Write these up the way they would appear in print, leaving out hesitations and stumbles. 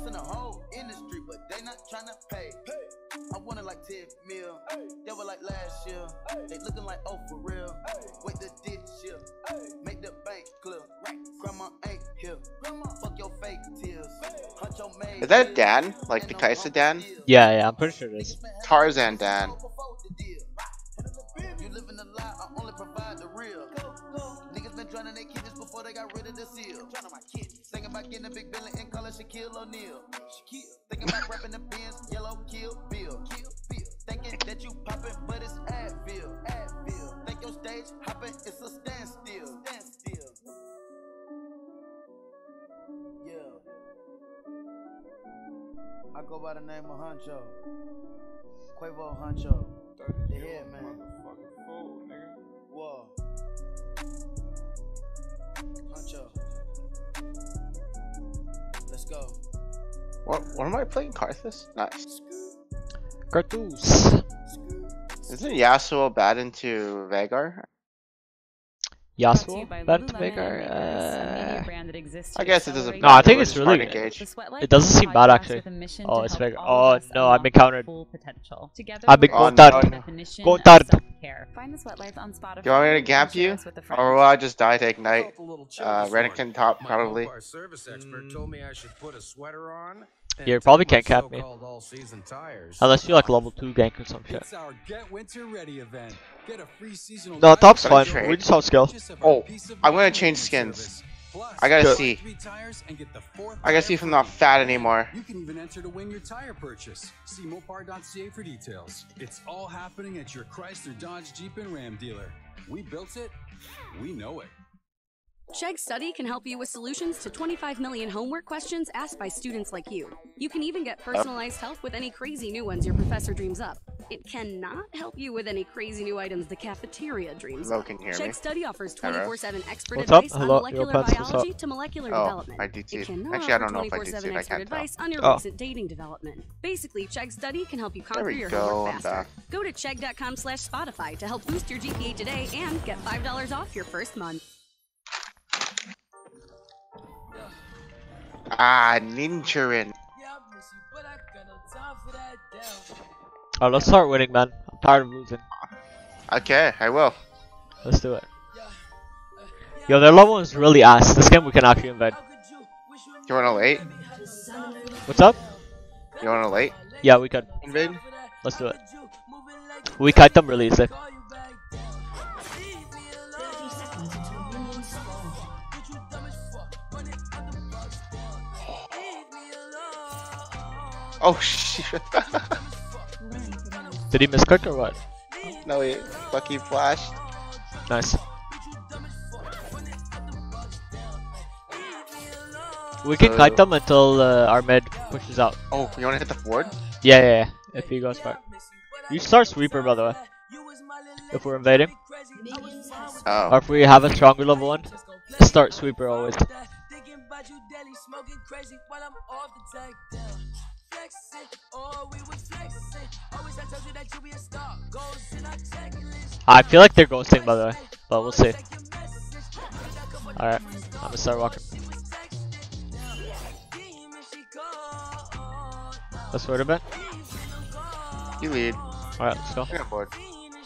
in the whole industry, but they not trying to pay. I wanted like 10 mil. They were like last year. They looking like, oh, for real. Wait the ditch year. Make the bank clear. Grandma ain't here. Fuck your fake tears. Huncho made. Is that Dan? Like the Kaisa Dan? Yeah, I'm pretty sure it is. Tarzan Dan. You live in the lie, I only provide the real. Niggas been drowning their kids before they got rid of the seal. Drowning my kids. Thinking about getting a big billion and calling Shaquille O'Neal. Thinking about rapping the Benz, yellow kill bill. Thinking that you poppin', but it's Advil. Think your stage hopping, it's a standstill. Yeah. I go by the name of Huncho. Quavo Huncho. The head man. Motherfucking fool, nigga. Whoa. Huncho. Let's go. What am I playing? Karthus? Nice. Cartoons. Isn't Yasuo bad into Vagar? Yasuo? Bad to Vagar? I guess it doesn't No, I matter, think we're it's just really trying to gauge. It doesn't seem bad actually. Oh, it's Vagar. Oh no, I've been countered. I've been Oh, countered. no. Countered. Find the Sweatlights on Spotify. Do you want me to gap you? Or will I just die to Ignite? Renekton top, probably. Our service expert told me I should put a sweater on. Yeah, you probably can't cap me. Unless you like level 2 gank or some shit. It's our Get Winter Ready event. Get a free seasonal No, top's Gonna fine. trade. We just have skill. Oh, I'm gonna change skins. I gotta see. I gotta see if I'm not fat anymore. You can even enter to win your tire purchase. See Mopar.ca for details. It's all happening at your Chrysler, Dodge, Jeep, and Ram dealer. We built it. We know it. Chegg Study can help you with solutions to 25 million homework questions asked by students like you. You can even get personalized help with any crazy new ones your professor dreams up. It cannot help you with any crazy new items the cafeteria dreams Hello, up. can you hear me? Chegg Study offers 24/7 expert What's up? advice on Hello, molecular your pets, what's biology up? to molecular Oh, development. I do too. It cannot Actually, I don't offer know if I do 24/7 too. I expert can't advice tell. on your Oh. recent dating development. Basically, Chegg Study can help you There conquer we your go, homework I'm faster. back. Go to chegg.com/Spotify to help boost your GPA today and get $5 off your first month. Ah, Ninjarin. Alright, let's start winning, man. I'm tired of losing. Okay, I will. Let's do it. Yo, their level is really ass. This game we can actually invade. You want to late? What's up? You want to late? Yeah, we could. Invade? Let's do it. We kite them really easy. Oh shit. Did he misclick or what? No, he fucking flashed. Nice. We can kite them until our mid pushes out. Oh, you want to hit the forward? Yeah. If he goes back. You start sweeper, by the way. If we're invading. Oh. Or if we have a stronger level 1. Start sweeper always. I feel like they're ghosting, by the way. But we'll see. Alright. I'm gonna start walking. Let's wait a bit. You lead. Alright, let's go. You're on board.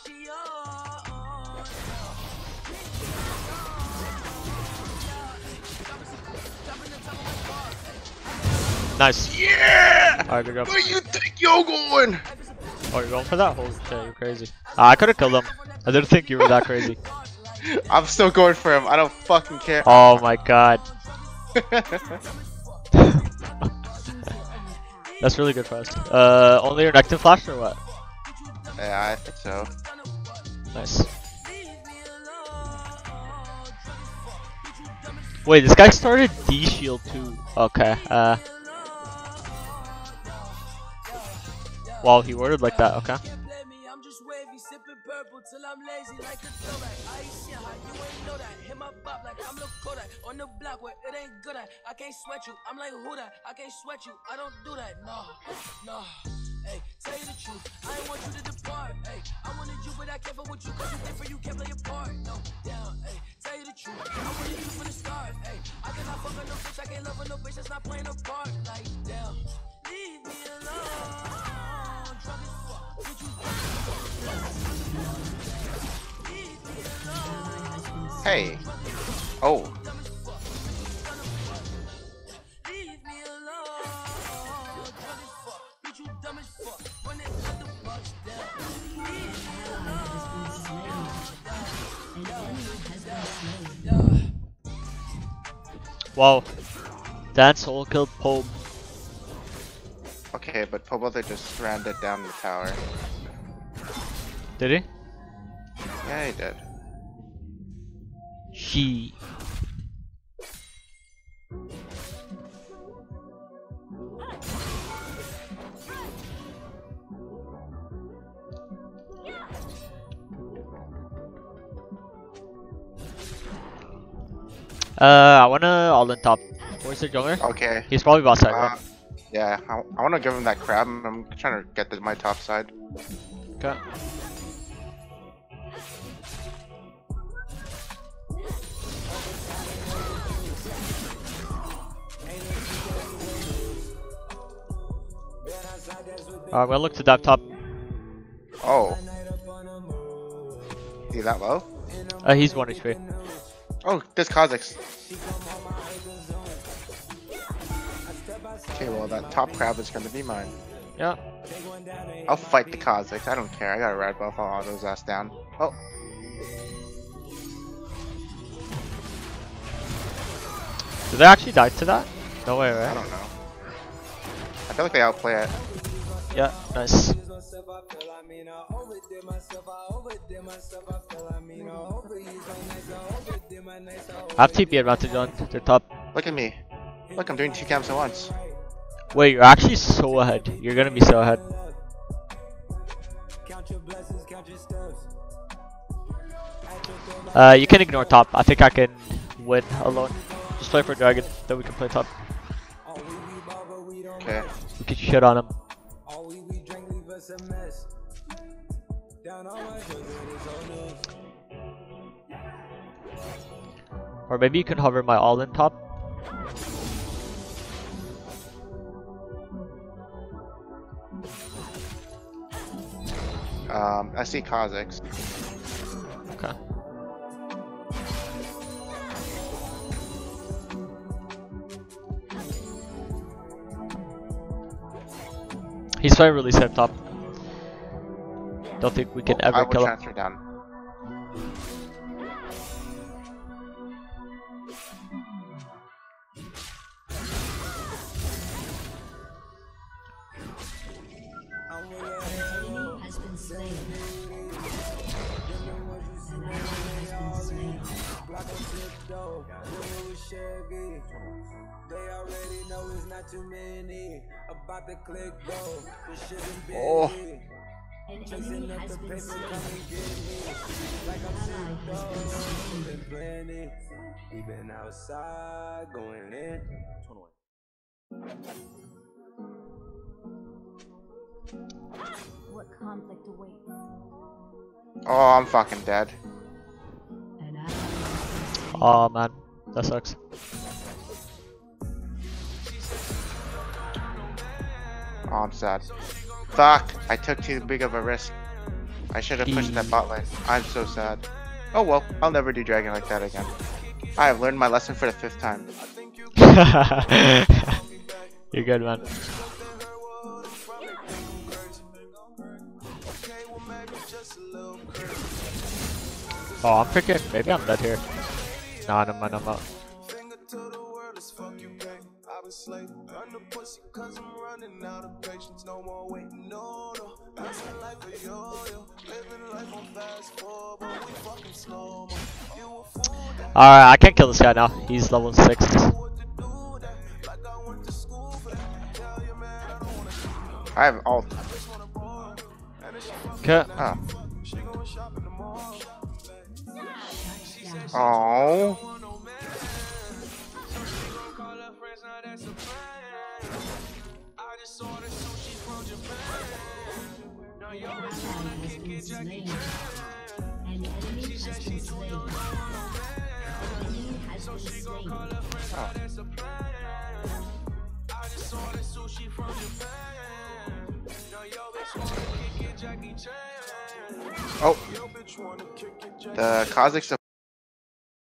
Nice. Yeah! Alright, good job. Where you think you're going? Oh, you're going for that? Holy shit, you're crazy. I could have killed him. I didn't think you were that crazy. I'm still going for him. I don't fucking care. Oh my god. That's really good for us. Only your Nectin flash or what? Yeah, I think so. Nice. Wait, this guy started D shield too. Okay. Wow, he worded like that. Okay. On the block where it ain't good at. I can't sweat you. I'm like, who that? I can't sweat you. I don't do that. No. Hey, tell you the truth. I ain't want you to depart. Hey, I wanted you, but I can't fuck with you. Cause you different, you can't play your part. No, down. Hey, tell you the truth. I wanted you from the start. Hey, I cannot fuck with no bitch. I can't love with no bitch that's not playing a part. Like, down. Hey. Oh. Wow. Dan soul killed Pope. Okay, but Pobother just rammed it down the tower. Did he? Yeah, he did. She. I wanna all in top. Where's the jungler? Okay. He's probably bot side, right? Yeah, I want to give him that crab. I'm trying to get my top side. Okay. I'm gonna look to dive top. Oh. Is he that low? He's 1 HP. Oh, this Kha'Zix. Okay, well that top crab is gonna be mine. Yeah. I'll fight the Kha'Zix. I don't care. I got a red buff. I'll auto his ass down. Oh. Did they actually die to that? No way, I right? don't know. I feel like they outplay it. Yeah, nice. I have TP advantage on their top. Look at me. Look, I'm doing 2 camps at once. Wait, you're actually so ahead. You're gonna be so ahead. You can ignore top. I think I can win alone. Just play for dragon, then we can play top. Okay. We can shit on him. Or maybe you can hover my all in top. I see Kha'Zix. Okay. He's trying to release him top. Don't think we can I ever will kill him. transfer down. Oh. What conflict awaits? Oh, I'm fucking dead. Oh man, that sucks. Oh, I'm sad. Fuck! I took too big of a risk. I should have pushed that bot lane. I'm so sad. Oh well, I'll never do dragon like that again. I have learned my lesson for the 5th time. You're good, man. Oh, I'm freaking. Maybe I'm dead here. Nah, never mind, I'm out. Alright, I can't kill this guy now. He's level 6. I have ult. Okay. Oh. Oh. Oh. The Kha'Zix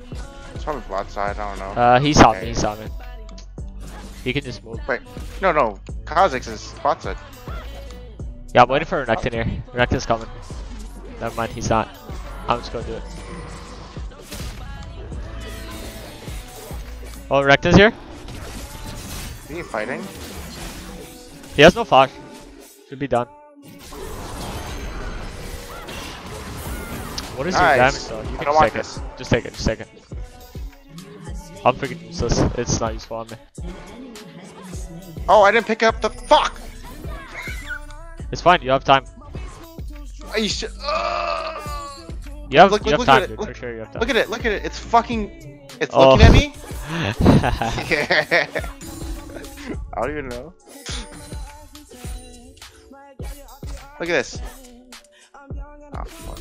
It's probably bot side, I don't know. He saw me, he saw me. He can just move. Wait, no, Kha'Zix is bot side. Yeah, I'm waiting for Renekton here. Renekton's coming. Never mind, he's not. I'm just gonna do it. Oh, Renekton's here? Is he fighting? He has no flash. Should be done. What is your Nice. damage though? You I can don't just want take it. this. Just take it, just take it. I'm freaking useless. It's not useful on me. Oh, I didn't pick up the fuck! It's fine, you have time. You should. You have, Look you have at time, it. dude. Look, For sure you have time. look at it. It's fucking. It's Oh. looking at me. I don't even know. Look at this. Oh, fuck.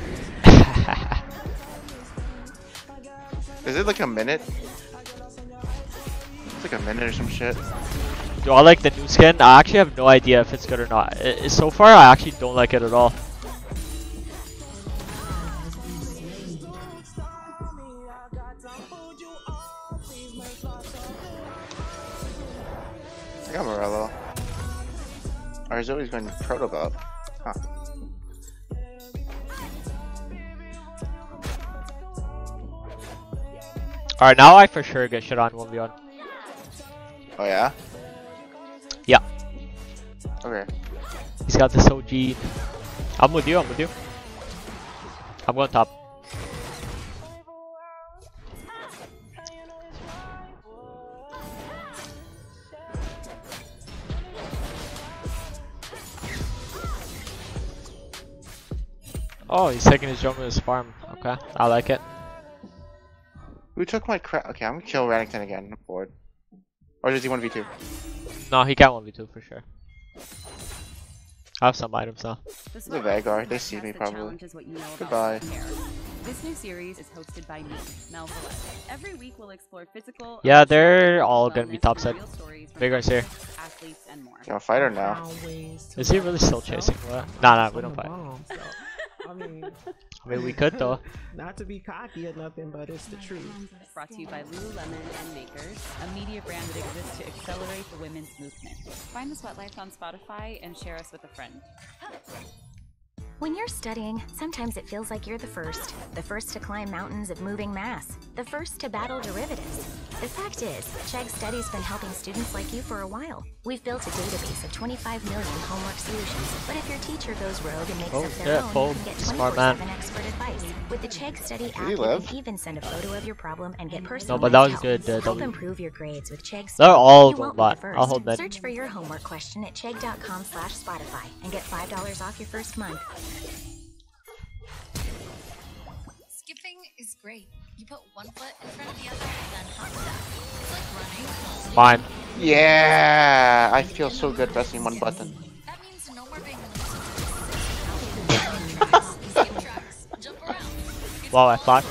Is it like a minute? It's like a minute or some shit. Do I like the new skin? I actually have no idea if it's good or not. So far, I actually don't like it at all. I got Morello. Or he's always been Protobot. Huh. Alright, now I for sure get shit on 1v1. Oh yeah? Yeah. Okay. He's got this OG. I'm with you, I'm with you. I'm going top. Oh, he's taking his jump in his farm. Okay, I like it. Who took my crap? Okay, I'm gonna kill Renekton again. I'm bored. Or does he 1v2? No, he can't 1v2 for sure. I have some items now. The Vagar, they see me probably. Goodbye. This new series is hosted by me, Mel Velez. Every week we'll explore physical. Yeah, they're all gonna be top side. Vagar's here. Athletes and more. You want to fight her now? Is he really still chasing? What? Nah, we don't fight. I mean, We could though. not to be cocky or nothing, but it's the truth. Brought to you by Lululemon and Makers, a media brand that exists to accelerate the women's movement. Find the Sweat Life on Spotify and share us with a friend. When you're studying, sometimes it feels like you're the first to climb mountains of moving mass, the first to battle derivatives. The fact is, Chegg Study's been helping students like you for a while. We've built a database of 25 million homework solutions, but if your teacher goes rogue and makes up their own, you can get 24/7 expert advice. With the Chegg Study app, you can even send a photo of your problem and get personalized but that was help. good, Help W. improve your grades with Chegg Study. They're all You going won't bot. be the I'll first. hold that. Search for your homework question at chegg.com/Spotify and get $5 off your first month. Skipping is great. You put one foot in front of the other and then hop step. It's like running. Fine. Yeah, I feel so good pressing one button. That means no more being skip tracks, jump around. Wow, I thought.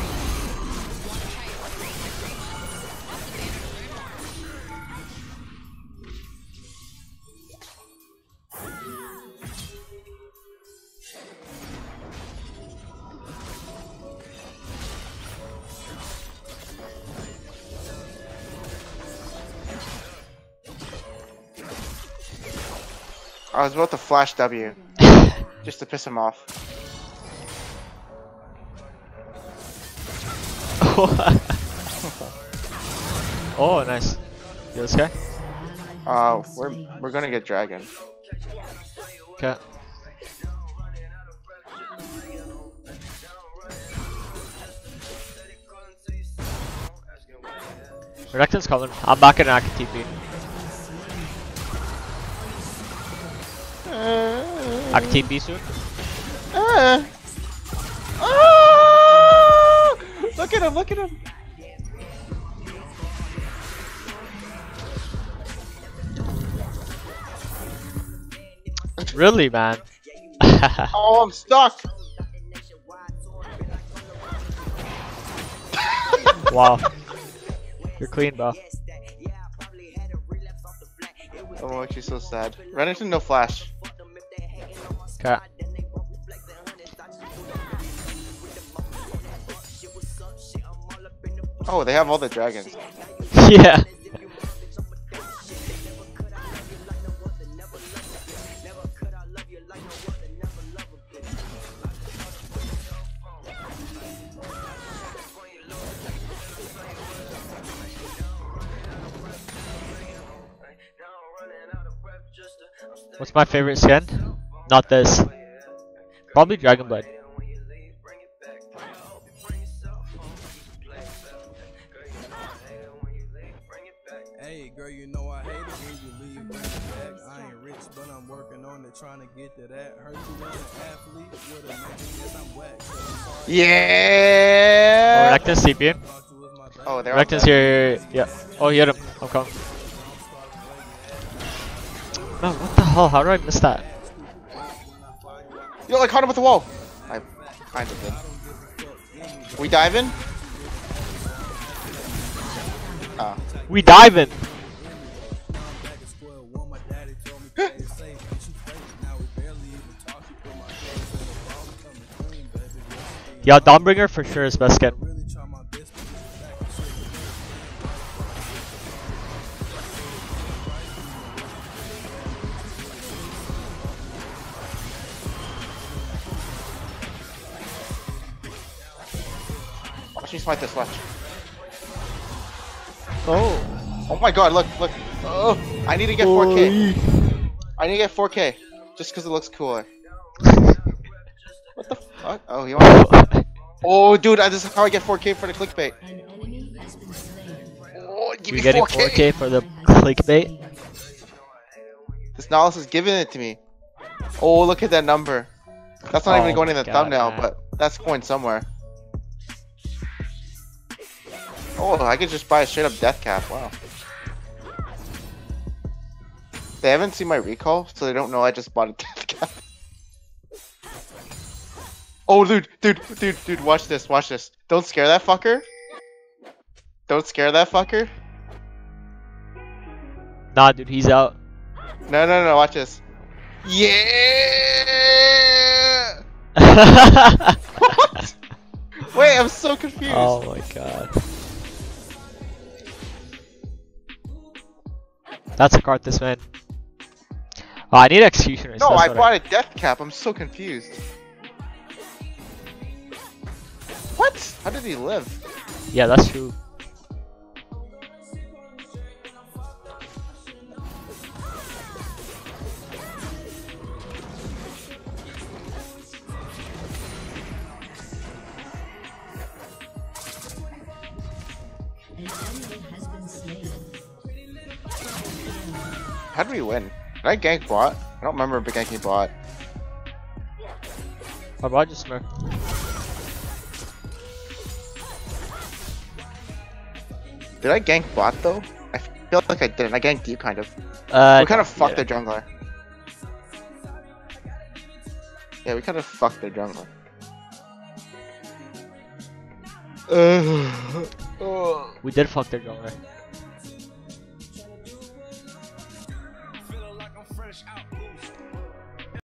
I was about to flash W. Just to piss him off. Oh, nice. You this guy? We're gonna get dragon. Okay. Renekton's coming. I'm back in Aki TP. I can TP soon. Look at him, look at him. Really, man? Oh, I'm stuck. Wow. You're clean, bro. I'm actually so sad. Renekton no flash. Okay. Oh, they have all the dragons. Yeah. What's my favorite skin? Not this. Probably Dragonblade. Hey, girl, you know I hate it when you leave back. I ain't rich, but I'm working on it, trying to get to that. Heard you was an athlete with a man, yes, I'm whack. Yeah. Oh, Rectus CP. Oh, they're Rectus here. Yeah. Oh, he hit him. I'm coming. Man, what the hell? How did I miss that? Yo, I caught him with the wall. I kind of did. We dive in? Ah. We dive in. Yeah, Dawnbringer for sure is best skin. Watch me smite this, watch. Oh. Oh my god, look, look. Oh, I need to get 4K. I need to get 4K. Just because it looks cooler. What the fuck? Oh, you want Oh, dude, this is how I get 4K for the clickbait. Oh, give You're me getting 4K. 4K for the clickbait? This Nautilus is giving it to me. Oh, look at that number. That's not even going in the thumbnail, man. but that's going somewhere. Oh, I could just buy a straight up death cap. Wow. They haven't seen my recall, so they don't know I just bought a death cap. Oh, dude, watch this, watch this. Don't scare that fucker. Don't scare that fucker. Nah, dude, he's out. No, watch this. Yeah! What? Wait, I'm so confused. Oh my god. That's a card this man. Oh, I need Executioners. No, that's I what bought a death cap. I'm so confused. What? How did he live? Yeah, that's true. How did we win? Did I gank bot? I don't remember ganking bot. My bot just smurfed. Did I gank bot though? I feel like I didn't. I ganked you kind of. We kind of fucked their jungler. Yeah, we kind of fucked their jungler. We did fuck their jungler.